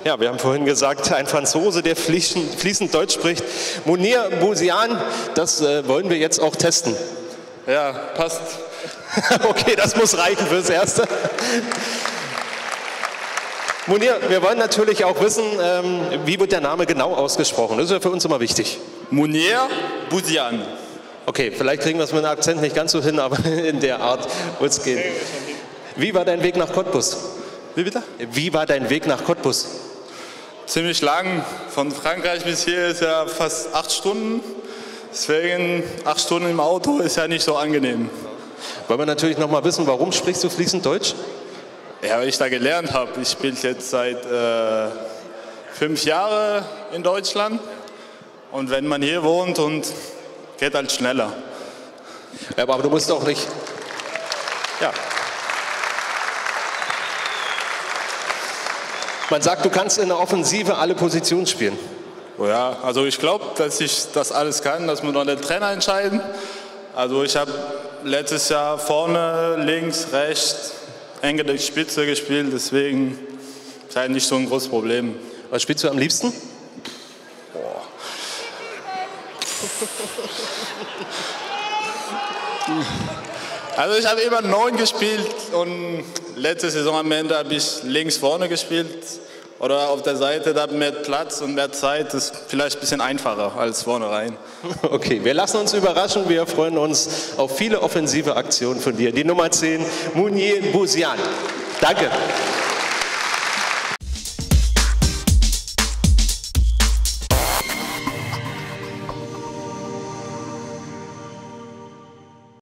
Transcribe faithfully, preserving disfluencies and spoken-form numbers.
Ja, wir haben vorhin gesagt, ein Franzose, der fließend, fließend Deutsch spricht. Mounir Bouziane, das äh, wollen wir jetzt auch testen. Ja, passt. Okay, das muss reichen fürs Erste. Mounir, wir wollen natürlich auch wissen, ähm, wie wird der Name genau ausgesprochen? Das ist ja für uns immer wichtig. Mounir Bouziane. Okay, vielleicht kriegen wir es mit dem Akzent nicht ganz so hin, aber in der Art wird es gehen. Wie war dein Weg nach Cottbus? Wie bitte? Wie war dein Weg nach Cottbus? Ziemlich lang. Von Frankreich bis hier ist ja fast acht Stunden. Deswegen acht Stunden im Auto ist ja nicht so angenehm. Wollen wir natürlich noch mal wissen, warum sprichst du fließend Deutsch? Ja, weil ich da gelernt habe. Ich spiele jetzt seit äh, fünf Jahren in Deutschland. Und wenn man hier wohnt, und geht halt schneller. Ja, aber du musst auch nicht... Ja. Man sagt, du kannst in der Offensive alle Positionen spielen. Oh ja, also ich glaube, dass ich das alles kann. Das muss noch der Trainer entscheiden. Also ich habe letztes Jahr vorne, links, rechts, enge die Spitze gespielt, deswegen ist halt nicht so ein großes Problem. Was spielst du am liebsten? Boah. Also ich habe immer neun gespielt und letzte Saison am Ende habe ich links vorne gespielt. Oder auf der Seite, da mehr Platz und mehr Zeit, das ist vielleicht ein bisschen einfacher als vorne rein. Okay, wir lassen uns überraschen, wir freuen uns auf viele offensive Aktionen von dir. Die Nummer zehn, Mounir Bouziane. Danke.